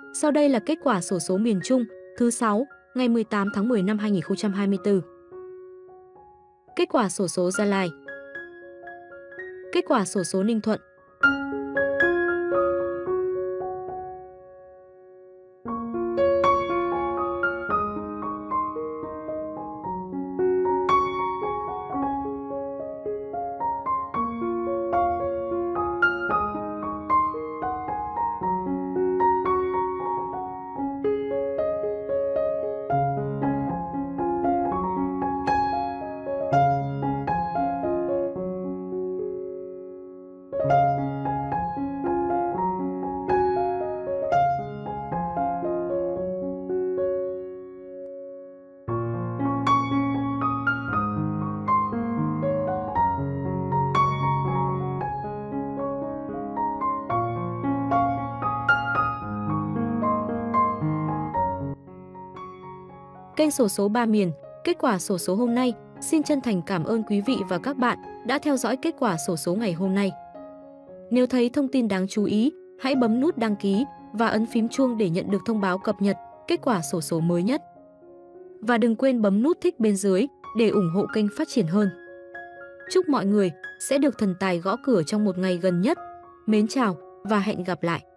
Sau đây là kết quả xổ số miền Trung thứ 6, ngày 18 tháng 10 năm 2024. Kết quả xổ số Gia Lai. Kết quả xổ số Ninh Thuận. Kênh xổ số 3 miền, kết quả xổ số hôm nay. Xin chân thành cảm ơn quý vị và các bạn đã theo dõi kết quả xổ số ngày hôm nay. Nếu thấy thông tin đáng chú ý, hãy bấm nút đăng ký và ấn phím chuông để nhận được thông báo cập nhật kết quả xổ số mới nhất. Và đừng quên bấm nút thích bên dưới để ủng hộ kênh phát triển hơn. Chúc mọi người sẽ được thần tài gõ cửa trong một ngày gần nhất. Mến chào và hẹn gặp lại!